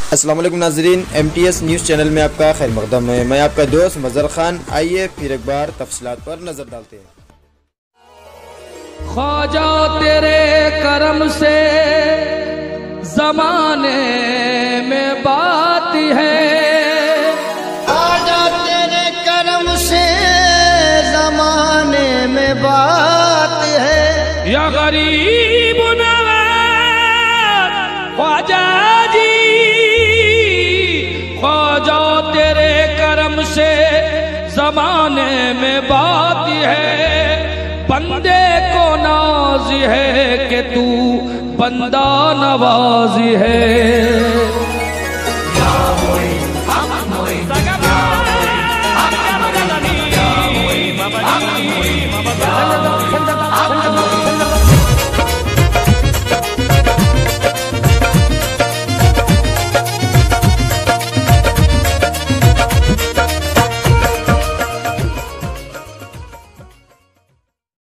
अस्सलाम वालेकुम नाज़रीन, MTS न्यूज़ चैनल में आपका खैर मक़दम है। मैं आपका दोस्त मज़हर खान। आइए फिर एक बार तफसीलात पर नज़र डालते हैं। ख्वाजा तेरे करम से ज़माने में बात है, ख्वाजा तेरे करम से ज़माने में बात है। या गरीब नवाज़ ख्वाजा जी, ख्वाजा तेरे करम से ज़माने में बात है। बंदे को नाज है कि तू बंदा नवाज है।